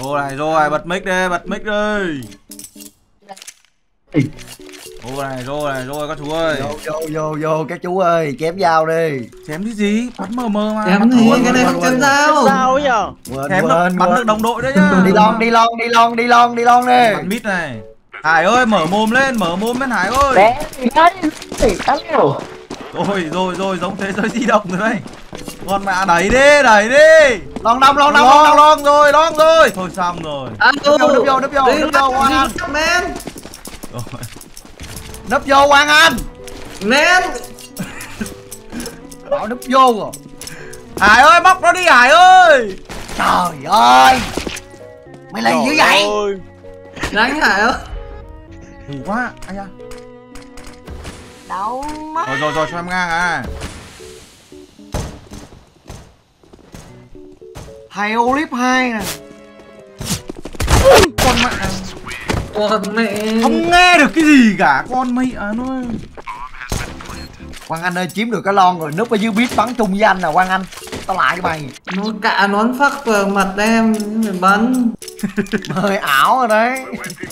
Rồi, bật mic đi, bật mic đi. Rồi các chú ơi. Vô các chú ơi, chém dao đi. Chém cái gì? Bắn mờ mà. Chém gì? Cái này không chém dao. Sao ấy nhở? Chém bắn được đồng đội đấy nhá. Đi lon đi. Bắn mít này. Hải ơi, mở mồm lên Hải ơi. Rồi, giống thế giới di động rồi đây. Con mẹ đẩy đi. Long rồi. Thôi xong rồi. Nấp vô Quang Anh. Nấp vô Quang Anh. Men. Bảo nấp vô rồi. Hải ơi, móc nó đi Hải ơi. Trời ơi. Mày làm dữ vậy? Đánh Hải ơi. Hù quá, anh à. Đâu mất. Rồi cho em ngang à. Thầy Olip 2 nè. Con mẹ. Không nghe được cái gì cả con mày à nó. Quang Anh ơi, chiếm được cái lon rồi, núp ở dưới bít bắn chung với anh nè Quang Anh. Tao lại cho mày. Nó cạ nón phắc vào mặt em mày bắn. Hơi ảo rồi đấy.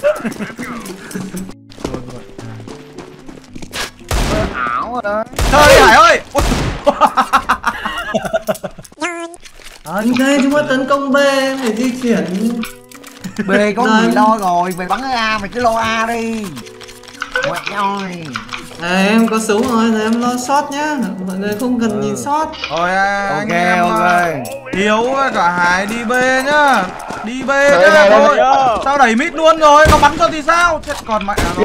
Hơi ảo rồi đấy. Trời Hải ơi. Đây chúng ta tấn công B, phải di chuyển. B có người lo rồi, mày bắn cái A, mày cứ lo A đi. Mẹ ơi. Em có súng rồi, em lo shot nhá. Mọi người không cần nhìn shot. Rồi anh em ok. Hiếu với cả Hải đi B nhá. Đi B nhá. Thôi. Sao đẩy mít luôn rồi, nó bắn cho thì sao? Chết còn mẹ nó.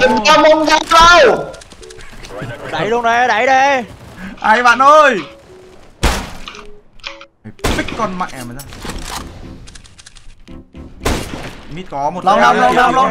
Đẩy luôn đây, đẩy đi. Ai bạn ơi. Pick con mẹ mày ra. Mít có một Long đông.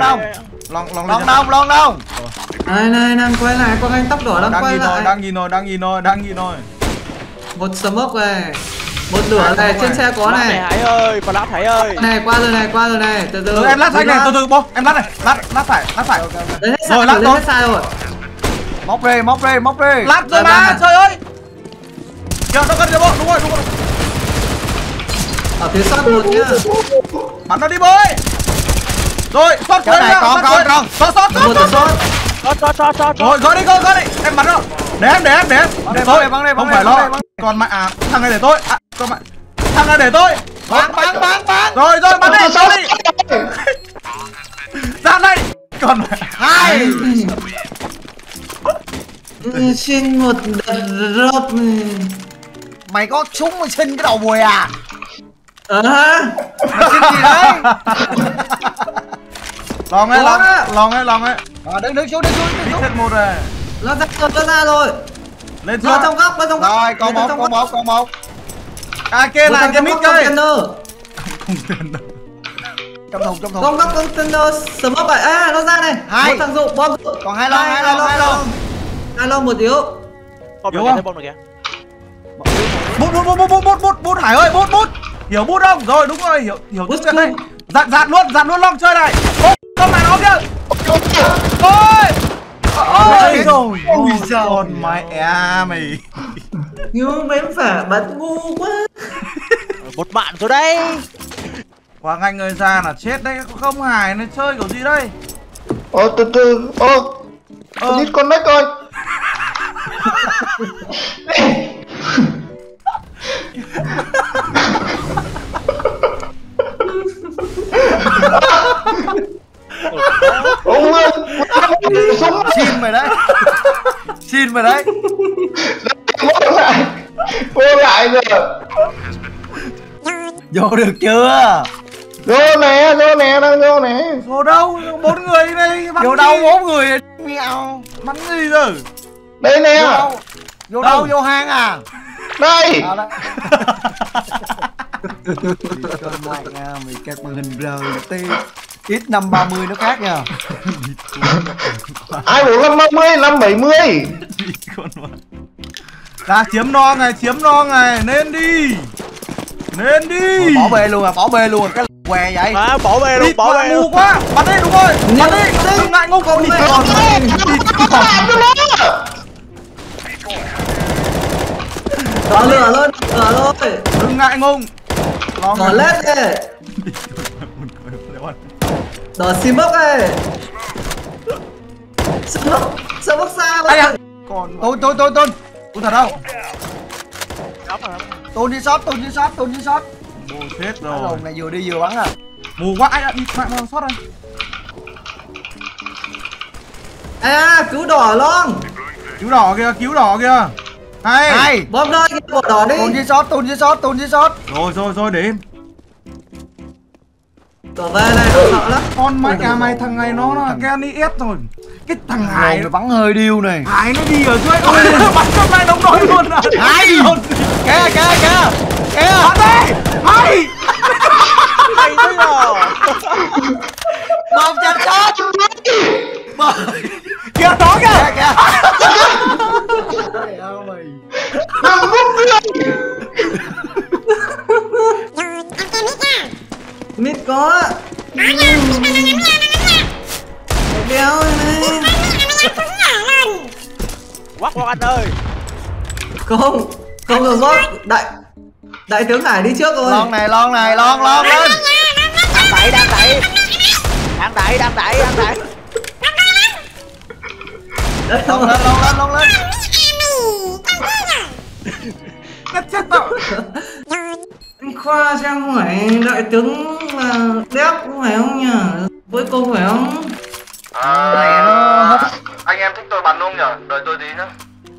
Này đang quay lại, Quang Anh tóc đỏ đang quay lại. Đang nhìn rồi. Một smoke này. Một lửa này, trên xe có này. Hải ơi, flash Hải ơi. Này qua rồi này, từ từ. Em lát thanh này, từ từ bố, em lát này, lát phải. Đấy Rồi lát hết sai rồi. Móc đi. Lát rồi mà, trời ơi. Kìa, nó gần kìa bộ, đúng rồi. Ở phía sau một nhá. Bắn nó đi bố ơi. Rồi, shot Cái này con. Shot. Rồi, gỡ đi. Em bắn nó. Để em. Thôi, không phải lo. Còn mẹ à, thằng này để tôi. Con mẹ. Thằng này để tôi. Bắn. Rồi, bắn đi. Ra đây. Còn mẹ. Hai. Xin một đợt drop này. Mày có súng mà xin cái đầu mùi à? Hả? Mày xin gì đấy? Lòng ấy. Đứng xuống. Set một rồi. Nó ra rồi. Lên Nó trong góc. Rồi, có một. À kia là cái mít cây. Trong thùng. Trong góc container smoke vậy. À nó ra này. Hai. Một thằng dụng bom. Còn hai lon. Hai lon một yếu. Bom Yếu rồi không? kìa. Bút Hải ơi, bút. Hiểu bút không? Rồi đúng rồi, hiểu tiếng Việt đây. Dạn luôn Long chơi này. Con mẹ nó kia. Ôi rồi. Ôi con mẹ mày. Nhưng mà em phải bắn ngu quá. Một bạn rồi đấy. Quang Anh ơi, ra là chết đấy, không Hải nó chơi kiểu gì đây? Từ disconnect coi. Ông ơi, súng Xin mày đấy. vô lại rồi. Vô được chưa? Vô nè, đang vô nè. Vô đâu? 4 người đi đây. Vô đâu 4 người? Mèo. Bắn gì rồi? Đây nè. Vô đâu? Vô hang à? Đây. Con mày nha, mày kẹp màn hình rờ ti. X530 nó khác nha. Ai bảo 530, 570. Ra chiếm non này, nên đi. Bỏ bê luôn à, cái què vậy. À, bỏ bê luôn. Ngu quá. Bắn đi, đúng rồi. Bắn đi. Đừng ngại ngu không đi. Có lửa luôn. Đừng ngại ngung. Mở lết đi. luôn. Đỏ xì bốc ấy. Sao bốc xa Ai à? vậy? Còn Tôn thật đâu? Đóng rồi. Tôn đi shot. Ô chết Cái rồi. lồn này vừa đi vừa bắn à. Mù quá, ai đã đi mạng mà sót đây. À, cứu đỏ luôn. Cứu đỏ kìa. Hay. Bom nơi cái bộ đỏ đi. Tôn đi shot. Rồi để em. Đỏ về này, đỏ sợ lắm. Con mẹ mày thằng này nó là cái đi ép rồi. Cái thằng Hải Lồn bắn hơi điêu này. Hải nó đi ở dưới. Ôi, bắn trong này đống đôi luôn à. Hải. Kìa. Bắn đi. Hải. Hay thế nhờ. Một chạm shot. Kìa đó kìa. Mít có. Đéo này. Quắc anh ơi. Không được bóp. Đại tướng Hải đi trước rồi. Lon này lon lên. Đang đẩy. Lon lên. Chết tao. Anh Khoa xem hỏi đại tướng là đép phải không nhỉ? Với cô phải không? Này nó Anh em thích tôi bắn không nhở? Đợi tôi tí nhá.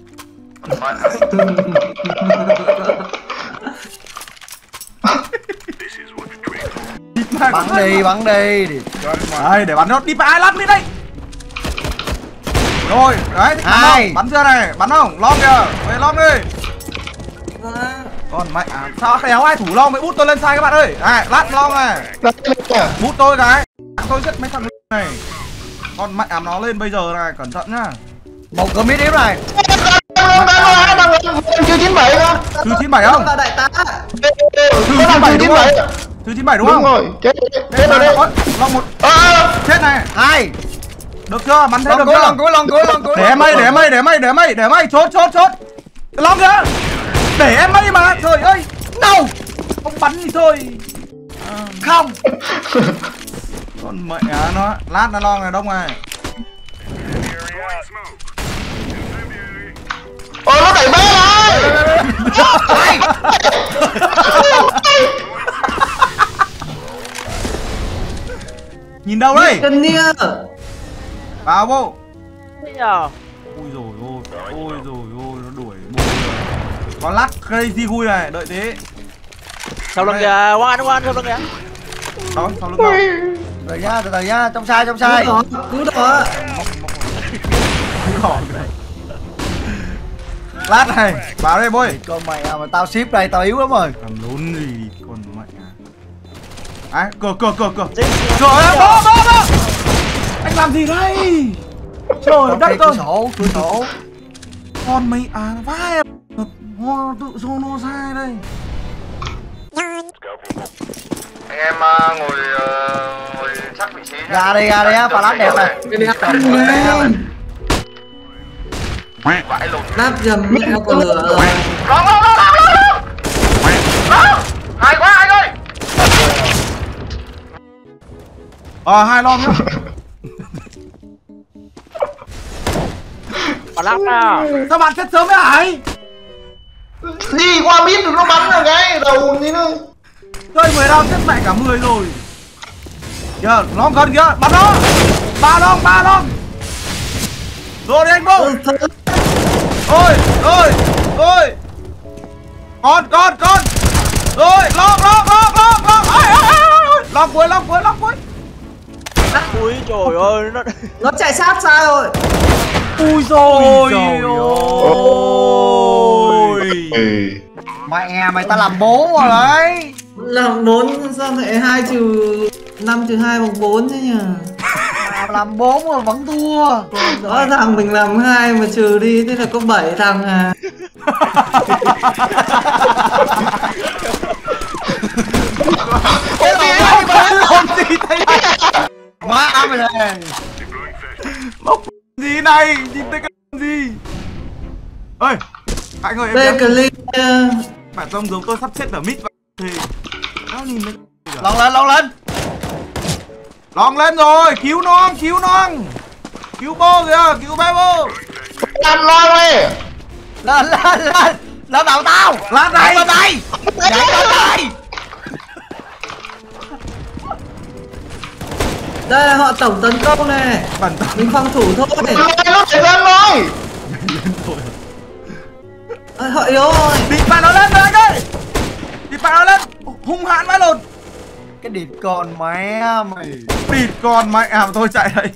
bắn đi. Đây để bắn nó đi ai lăn đi đây. Rồi, đấy, bắn chưa này, bắn không? Long kìa, về long đi. Con mẹ sao khéo ai thủ long mới bút tôi lên sai các bạn ơi. Này, lát long này. Bút tôi cái. Tôi giết mấy thằng này. Con mẹ nó lên bây giờ này, cẩn thận nhá. Một cái mid này. Chưa 97 đó. Thứ 97 không? Đại tá. Thứ 97 đúng không? Thứ 97 đúng không? Đúng rồi. Chết rồi đấy. Long một. Chết này. Hai. Được chưa? Bắn thế được chưa? Long cuối. Để mây, chốt. Long kìa. Để em mây mà. Trời ơi. Đâu? Không bắn gì thôi. Không. Con mẹ nó. Lát nó long này đông này. Ôi nó đẩy bé rồi. Nhìn đâu đây? Cần nia. Vào vô. Thế nhờ. Ôi rồi ôi nó đuổi bộ. Con lắc crazy vui này, đợi thế. Sau lưng kìa, Quang sau lưng kìa. Đó, sau lưng đâu? Từ từ nhá, trong sai. Cứu đỏ. Khỏi này. Lát này, vào đây bôi. Con mày mà tao ship đây, tao yếu lắm rồi. Làm lốn gì con mẹ à. Ấy, cờ. Trời ơi, Bó. Anh làm gì đây? Trời đất ơi. Cửa sổ. Con mày vai hoa tự solo sai đây. Anh em ngồi chắc vị trí. Ra đây á, pha lát đẹp này. Cái đéo lên. Vãi lồn. Lát dầm mẹ nó còn lửa rồi. Long. Hay quá anh ơi. Hai long nhá. Bà lắc à. Sao bạn chết sớm vậy Hải? Đi qua mít được nó bắn rồi cái đầu như nó. Chơi 10 round chết mẹ cả 10 rồi. Kìa, long gần kìa, bắn nó. Ba long. Rồi đi anh vô. Ôi. Con. Rồi, long. Long cuối. Ui trời ơi, Nó chạy sát xa rồi. Ui rồi. Mẹ mày ta làm 4 rồi đấy. Làm 4 sao lại 2 trừ 5 trừ 2 bằng 4 thế nhỉ? Làm 4 rồi vẫn thua. Rõ ràng mình làm 2 mà trừ đi thế là có 7 thằng à. Ôi làm gì thế này? Má mày này. Mốc gì này? Nhìn thấy cái gì? Ơi, anh ơi Đây em clip bạn trông giống tôi sắp chết ở mid thì nó nhìn thấy Lon lên. Lon lên rồi, cứu non, cứu non. Cứu bô kìa, cứu bé bô. Làm lo đi. Lên lên đầu tao. Lát này. Nhảy đây. Nhảy đây. Đây là họ tổng tấn công này. Bẩn tao. Mình phòng thủ thôi. Nó phải lên rồi. Họ yếu rồi. Địt bà nó lên rồi anh ơi. Địt bà nó lên. Hung hãn vãi lồn. Cái địt con mẹ mày. Địt con mẹ à, tôi chạy đây.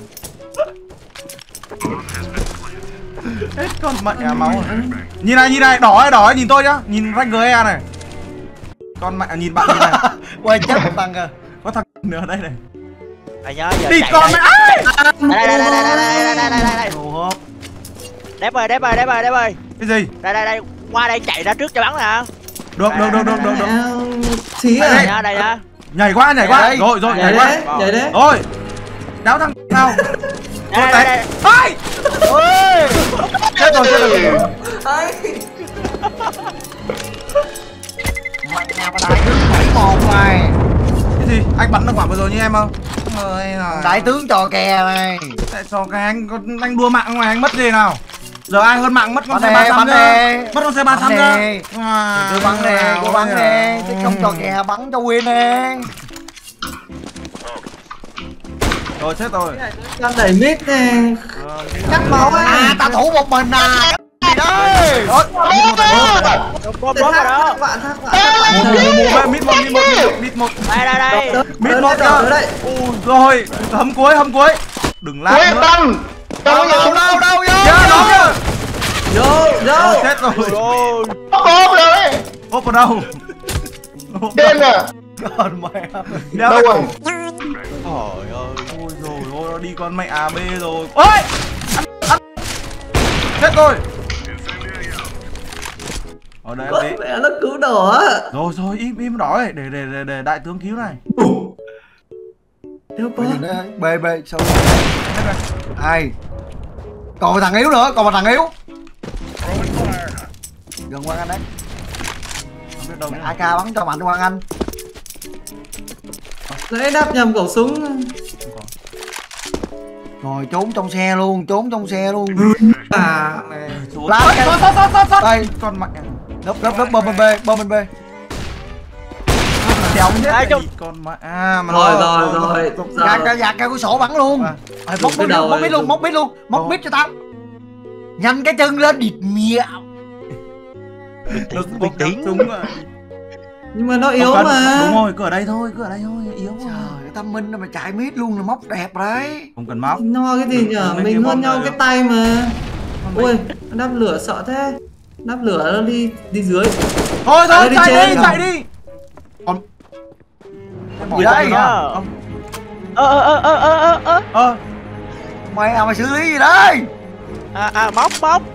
Hết con mẹ à, máu rồi. Nhìn này, đỏ ấy, nhìn tôi nhá. Nhìn rank GE này. Con mẹ nhìn bạn nhìn này. Quay chết một thằng kìa. Có thằng nữa đây này. Mày nhớ giờ Địt chạy con đây. mẹ ơi. Đây. Đồ hộp. Đép ơi. Cái gì? Đây. Qua đây chạy ra trước cho bắn nè. Được. Xí à. Đây nhá. Nhảy qua. đây. Rồi, nhảy qua. Nhảy đấy. Rồi. Đéo thằng nào. Đây. Ai! Ôi. Chết rồi. Ai. Mày nhà mà đại tướng 7-1 này. Cái gì? Anh bắn được quả vừa rồi như em không? Ơi Đại tướng trò kè này. tại sao cái anh đua mạng ngoài anh mất gì nào? Giờ ai hơn mạng mất con Bắn xe nè, 300 bắn nè. cơ. Mất con xe 300 Bắn cơ. nè. Cứ bắn nè, cứ bắn nè. Chứ không trò kè bắn cho win nè. Rồi chết rồi. Đang đẩy mít này. Cắt máu ấy. À tao thủ một mình à. Cái gì đấy. Rồi, Bom vào đó. mít một. Đây. Mít một cơ. đấy. Rồi, hầm cuối. Đừng lát Quên nữa. tăng. Đâu Đâu Kìa, nó kìa. Vô. Chết rồi. Rồi. Ốp rồi. Ốp vào đâu? Trên à. Còn mẹ. Đéo Đâu đấy. rồi? Trời ơi. Ôi rồi nó đi con mẹ AB rồi. Ôi! Ăn. Chết rồi. Ở đây em Mẹ nó cứu đỏ. rồi im đỏ để đại tướng cứu này. Đâu có. B sao? Ai? Còn một thằng yếu nữa, còn một thằng yếu. Gần Quang Anh đấy. Không biết đâu nữa. AK bắn cho mạnh Quang Anh. Nãy đáp nhầm khẩu súng. Rồi trốn trong xe luôn. À. Lát cái. Đây, Con mẹ. nấp bom bên B. Đéo chết Ai chung. con mẹ. À mà Rồi. Gạt cái sổ bắn luôn. Móc mít luôn. Móc mít cho tao. Nhanh cái chân lên địt mẹ. Bình tĩnh. Nhưng mà nó yếu mà. Đúng rồi, cứ ở đây thôi, yếu rồi. Trời, tâm minh nó mà chạy mít luôn là móc đẹp đấy. Không cần móc. No cái gì nhở? Mình Mình bom hơn nhau rồi. cái tay mà. Ui, đáp lửa sợ thế. Đáp lửa nó đi dưới. Thôi, Đi chạy trên. đi. Còn Gì đây? Mày xử lý gì đây? Móc.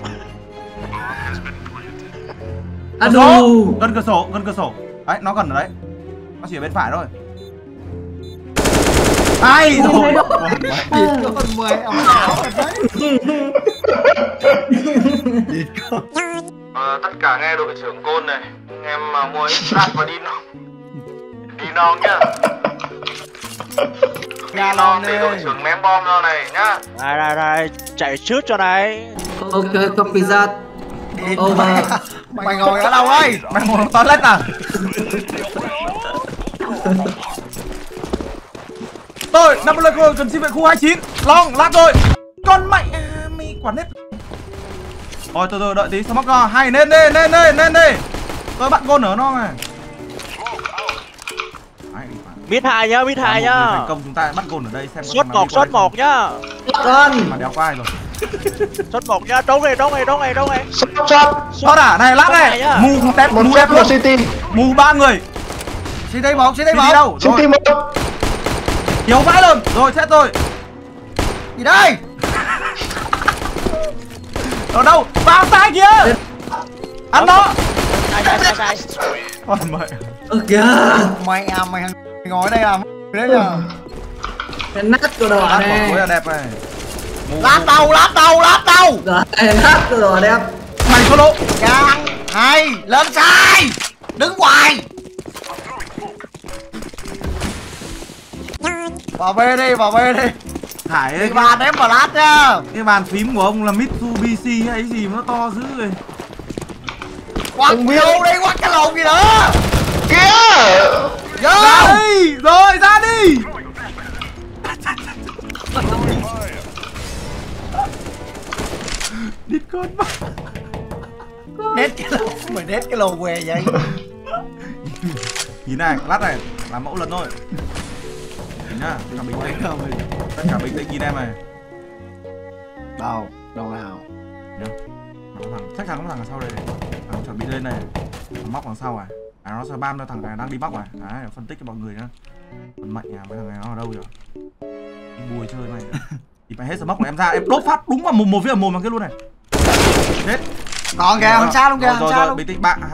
À đủ. Gần cửa sổ. Đấy, nó gần ở đấy. Nó chỉ ở bên phải thôi. Ai rồi. Con mẹ ông ảo rồi đấy. Tất cả nghe đội trưởng Côn này, anh em mà mua ít và đi non nhá. Đi non để đội trưởng ném bom ra này nhá. Đây, chạy trước cho này. Ok, copy that. Over. Mày ngồi ở đâu ấy? Mày ngồi trong toilet à? Tôi, Napoleon cần xin vệ khu 29. Long, lát rồi. Con mẹ mày quản hết. Thôi tôi đợi tí, smoke ra. Hay lên đi. Tôi bắt gôn ở nó này. Mid 2 nhá. Thành công chúng ta bắt gôn ở đây xem. Shot 1 nhá. Con. Mà đéo qua ai rồi. Shot 1 nhá. Trốn này. Shot à? Này lát này. nhá. Mù không tép, Một mù phép tép một luôn. city. Mù 3 người. CD1 Đi đâu? City Rồi. một. Thiếu vãi luôn. Rồi chết rồi. gì đây? Ở đâu? Vào sai kìa. Ăn đó. Sai. Con mẹ. Kìa. Mày ngồi ở đây làm đấy nhờ. Cái nát của đỏ Lát này. quả là đẹp này. Lát đầu. Rồi, nát của đỏ đẹp. Mày solo. Chàng, hay, lên sai. Đứng hoài. Vào B đi, vào B đi. Thải Đi bàn em vào lát nha. cái bàn phím của ông là Mitsubishi hay gì mà nó to dữ rồi. Quăng vô đi, quăng cái lồn gì nữa. Kìa. Vô. Ra đi, rồi ra đi. Đít con mắt. Nét cái lồn, mày nét cái lồn què vậy. Nhìn này, lát này, làm mẫu lần thôi. Nhìn nhá, tất cả bình tĩnh. Tất cả bình tĩnh nhìn em này. Đâu, đâu nào. Chắc chắn có thằng ở sau đây này. Thằng chuẩn bị lên này. Thằng móc đằng sau này. Nó sẽ bam cho thằng này đang đi móc này. Đấy, phân tích cho mọi người nhá. Còn mạnh à, mấy thằng này nó ở đâu rồi? Đi bùi chơi mày. Thì phải hết smoke của em ra, em đốt phát đúng vào một phía ở mồm thằng kia luôn này. Chết. Còn kìa, không sao luôn kìa, không sao luôn. Bình tĩnh bạn.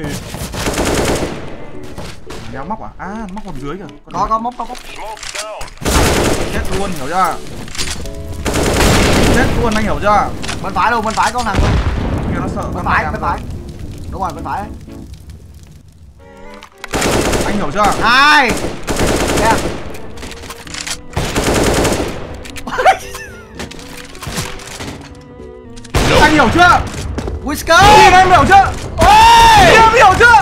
Đéo móc à? À, móc còn dưới kìa. Có móc. Chết luôn, hiểu chưa? Chết luôn, anh hiểu chưa? Bên phải luôn, bên phải con thằng luôn. Kia nó sợ. Bên phải. Đúng rồi, bên phải. Anh hiểu chưa? Hai. Kìa. Anh hiểu chưa? Whisker. Em hiểu chưa? Em hiểu chưa?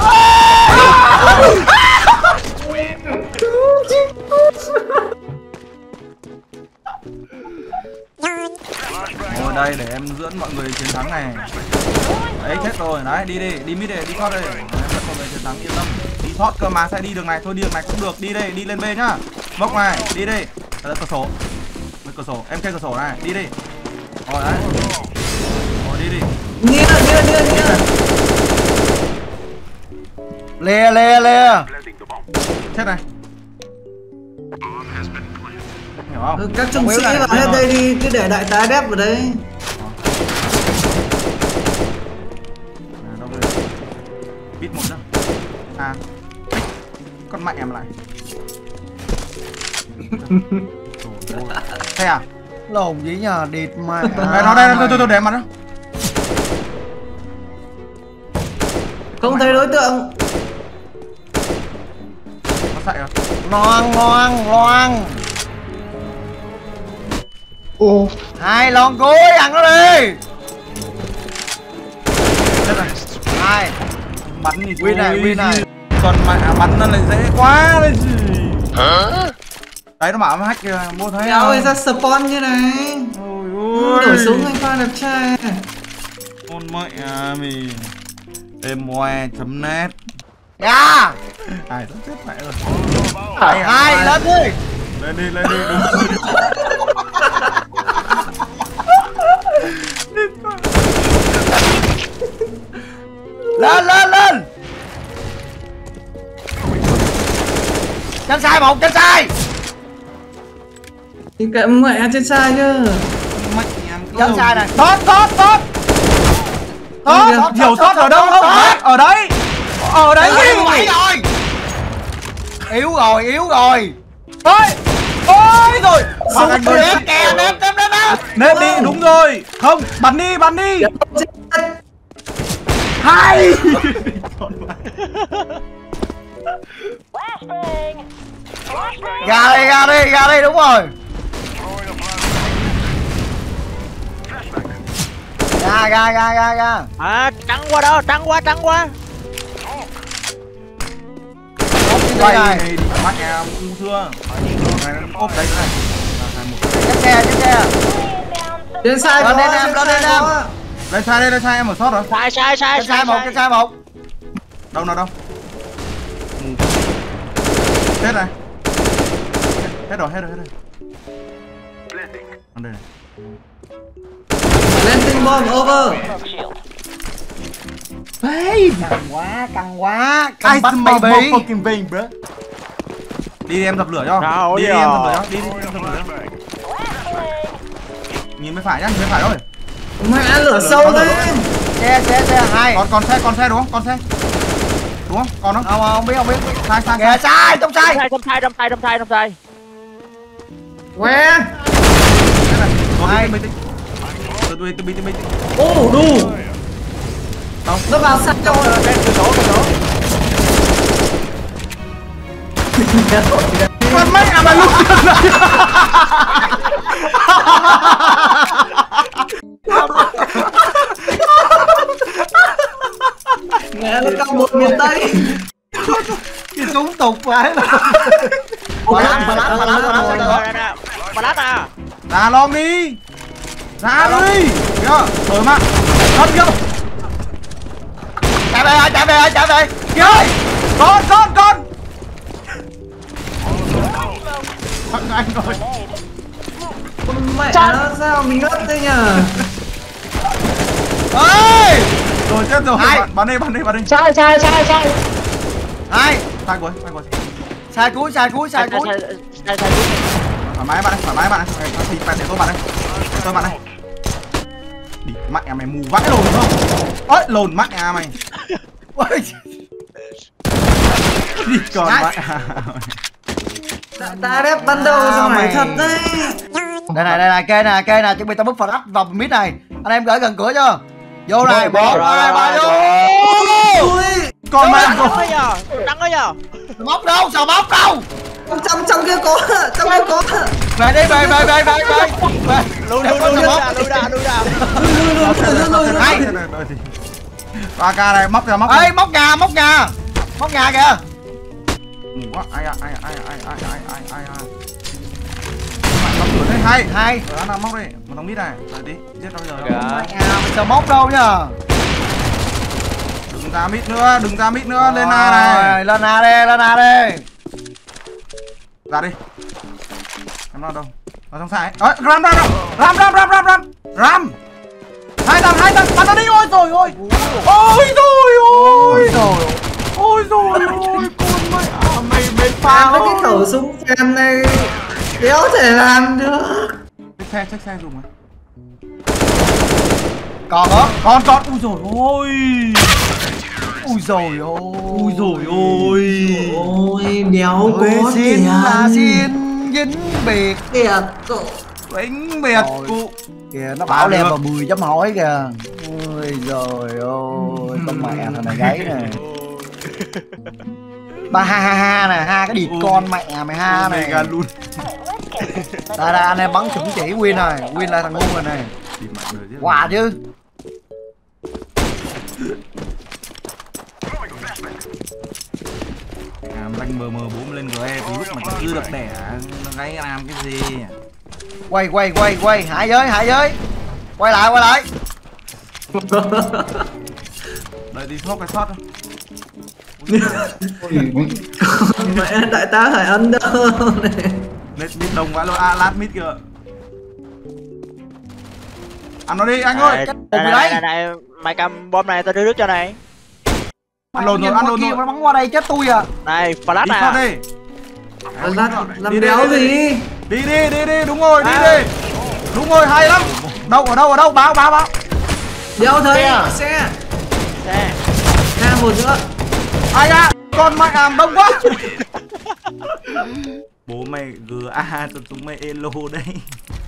Ngồi đây để em dẫn mọi người chiến thắng này. Đấy chết rồi, đấy đi mid đi, đi thoát đây. Em dẫn mọi người chiến thắng yên tâm. Đi thoát cơ mà sẽ đi đường này thôi, đi đường này cũng được, đi đây, đi lên B nhá. Bốc này, đi đi. Cửa sổ. Cửa sổ, em chơi cửa sổ này, đi đi. Rồi đấy. Rồi đi đi. Nia. Lê. Chết này. Hiểu không? Các trung sĩ vào hết đây đi, cứ để đại tá đép vào đây. Đâu đây? Bít một nữa. À. Con mạnh em lại. Thế à? Lồn gì nhờ, địt mà. Đây nó đây, tôi để mặt đó. Không thấy đối tượng. Nó chạy rồi. Loan. Hai lon cuối, ăn nó đi. Chết rồi. Hai. Bắn thì Win này. Còn mà bắn nó lại dễ quá lên gì. Đấy nó bảo hack kìa, mua thấy Kéo không? ấy ra spawn như này. Ôi Đổi súng anh Khoa đẹp trai. con mẹ mình emoe.net. Dạ. Ai rất chết mẹ rồi. Hai lên đi. Lên đi đúng. Lên. Chân sai một, chân sai. Thì kệ mẹ trên sai chứ. Chân sai này. Tốt. Hiểu tốt ở đâu không? Ở đấy. Ở đấy. Yếu rồi. Ôi rồi. Ném đi, đúng rồi. Không, bắn đi. Hay. Ra đi, đúng rồi. Ra. À, trắng qua đó, trắng qua. Quay này đi mắt em cũng chưa. Ốp đấy này. Chết xe. Trên sai Lên có, em, lên em. Lên sai em ở sót rồi. Sai. Chân sai một. Đâu nào đâu. Hết này. Hết rồi. Ở đây này. Landing bomb over. Hey, căng quá. Căng bắt baby. Fucking bang, bro. Đi em dập lửa cho. Đi em dập lửa cho. Đi em dập lửa cho. Nhìn bên phải nhá, nhìn bên phải thôi. Mẹ lửa sâu đấy. Xe hai. Còn xe đúng không? Còn xe. Đúng không? Còn không? Không biết. Sai. Kìa sai, trong sai. Đâm sai. Que. Rồi bình tĩnh. Ô đủ. Đâu? Nó vào sạch cho Cửa sổ. Con mẹ à, mày luôn. Mẹ nó cao một miền Tây. Cái súng tục quá. Bà lát à. Ra lon đi. Ra đi. Kìa, đổi mạng. Con kìa. Chạy về. Kìa ơi. Con. Thằng anh rồi. Con mẹ nó sao mình ngất thế nhờ. Ơi. Rồi chết rồi. Bắn đi. Sai. Hai. Sai cuối. Sai cuối. Thoải mái bạn ơi. Thì bạn để tôi bạn ơi. Đi mẹ mày mù vãi lồn không? Ôi lồn mẹ mày. Đi còn mẹ. Ta đép ban đầu rồi mày thật đấy. Đây này, kê nè, chuẩn bị tao búp flash vào mid này. Anh em gửi gần cửa chưa? Vô này, 1, 2, 3 vô. Con mẹ Đắng đó nhờ. Móc đâu, sao móc đâu? Trong kia có. Về đi, về. Lùi ra. Hai. 3k này móc kìa. Ê, móc nhà kìa. Mù quá. Ai. Móc cửa đấy. Hai. Nào móc đi. Mà không biết này. Đợi tí. Giết nó bây giờ. Mày sao móc đâu nhá. Đừng ra mít nữa. Lên A này. Lên A đi. Ra đi. Em nó đâu? Ở trong sai. Ram. Hai tầng. Bắn nó đi. Ôi rồi ôi. Con mày phá. Với cái khẩu súng phèn này đéo thể làm được. Check xe dùng à? Còn hả? Còn. Ui dồi ôi. Ôi đéo có Xin tiền. là xin dính biệt. Tiệt cậu. Đánh biệt cụ. Kìa nó bảo lên vào 10 chấm hỏi kìa. Ôi giời ơi, con mẹ thằng này gáy này. Ba ha nè, ha cái điệp con mẹ mày ha này. Mega luôn. Đây anh em bắn chuẩn chỉ win rồi, win là thằng ngu rồi này. Quà chứ. Lanh mờ bố lên GE từ lúc mà chưa được đẻ nó gáy làm cái gì. Quay, hạ giới. Quay lại. Đợi đi smoke cái shot thôi. Mẹ đại tá phải under này. Mid đồng vãi luôn. Lát mid kìa. Ăn nó đi anh ơi. Này, mày cầm bom này tao đưa nước cho này. Ăn lồn rồi. Nó bắn qua đây chết tôi à. Này, flash đi. Làm đéo gì? Đi, đúng rồi, đi. Đúng rồi, hay lắm. Ở đâu? Báo. Đéo thấy xe. Ra một nữa. Ai ra? Con mẹ đông quá. Bố mày GA cho chúng mày elo đây.